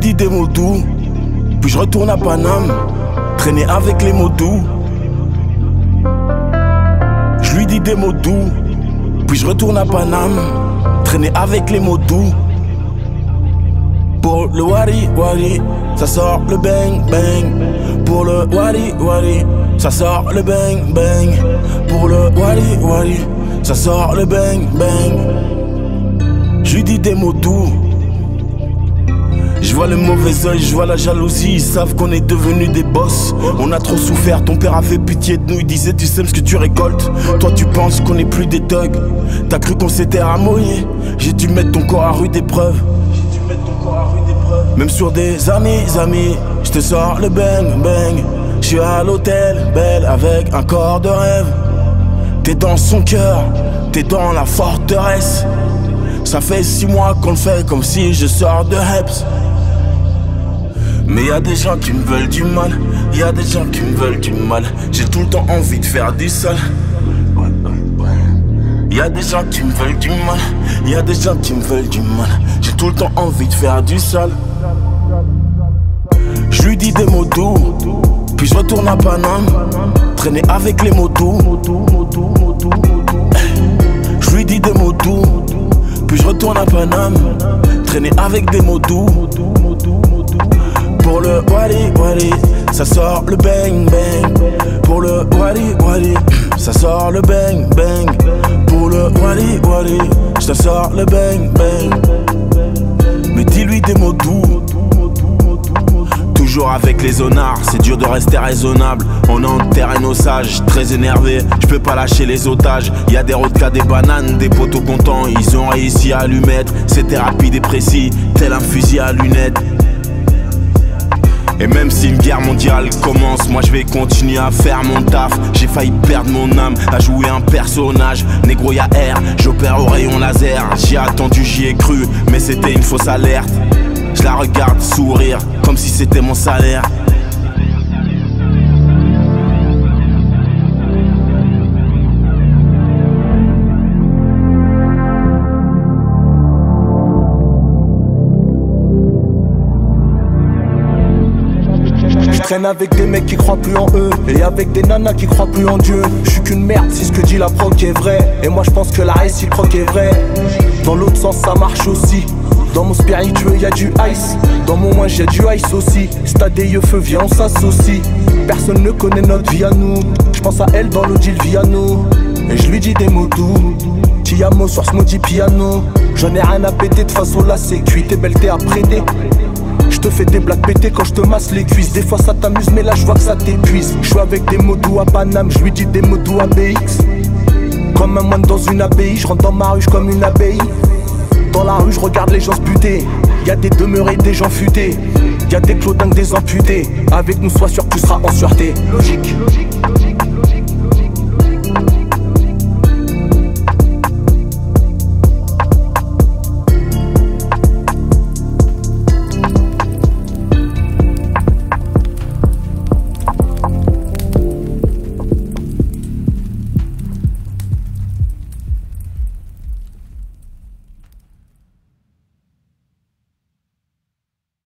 dis des mots doux, puis je retourne à Paname, traîner avec les mots doux. Je lui dis des mots doux, puis je retourne à Paname, traîner avec les mots doux. Pour le wari wari, ça sort le bang bang. Pour le wari wari, ça sort le bang bang. Pour le wari wari, ça sort le bang bang. Je lui dis des mots doux. Je vois le mauvais oeil, je vois la jalousie. Ils savent qu'on est devenus des boss. On a trop souffert, ton père avait pitié de nous. Il disait tu sèmes ce que tu récoltes. Toi tu penses qu'on est plus des thugs. T'as cru qu'on s'était ramolli. J'ai dû mettre ton corps à rude épreuve. Même sur des amis, je te sors le bang bang. Je suis à l'hôtel, belle avec un corps de rêve. T'es dans son cœur, t'es dans la forteresse. Ça fait 6 mois qu'on le fait comme si je sors de Heps. Mais y'a des gens qui me veulent du mal, y'a des gens qui me veulent du mal. J'ai tout le temps envie de faire du sale. Y'a des gens qui me veulent du mal, y'a des gens qui me veulent du mal. J'ai tout le temps envie de faire du sale. Je lui dis des mots doux, puis je retourne à Paname, traîner avec les mots doux. Je lui dis des mots doux, puis je retourne à Paname, traîner avec des mots doux. Pour le wali wali, ça sort le bang bang. Pour le wali wali, ça sort le bang bang. Pour le wali wali, ça sort le bang bang. Mais dis-lui des mots doux. Toujours avec les zonards, c'est dur de rester raisonnable. On enterre nos sages, très énervé, je peux pas lâcher les otages. Y'a des rodkas, des bananes, des poteaux contents. Ils ont réussi à lui mettre, c'était rapide et précis, tel un fusil à lunettes. Et même si une guerre mondiale commence, moi je vais continuer à faire mon taf. J'ai failli perdre mon âme à jouer un personnage. Négro y'a air, j'opère au rayon laser. J'y ai attendu, j'y ai cru, mais c'était une fausse alerte. Je la regarde sourire, comme si c'était mon salaire. Je traîne avec des mecs qui croient plus en eux et avec des nanas qui croient plus en Dieu. Je suis qu'une merde si ce que dit la proc est vrai. Et moi je pense que la réciproque est vraie. Dans l'autre sens ça marche aussi. Dans mon spiritueux y'a du ice, dans mon moins j'ai du ice aussi. Si t'as des yeux feu viens on s'associe. Personne ne connaît notre vie à nous. Je pense à elle dans l'Odile Viano. Et je lui dis des mots doux. Tiamo sur ce maudit piano. J'en ai rien à péter de façon là c'est cuit. T'es belle t'es à prêter. Je te fais des blagues pétées quand je te masse les cuisses. Des fois ça t'amuse mais là je vois que ça t'épuise. Je suis avec des mots doux à Paname, je lui dis des mots doux à BX. Comme un moine dans une abbaye, je rentre dans ma ruche comme une abeille. Dans la rue je regarde les gens se buter. Y'a des demeurés, des gens futés. Y'a des clodingues, des amputés. Avec nous sois sûr que tu seras en sûreté. Logique, logique, logique.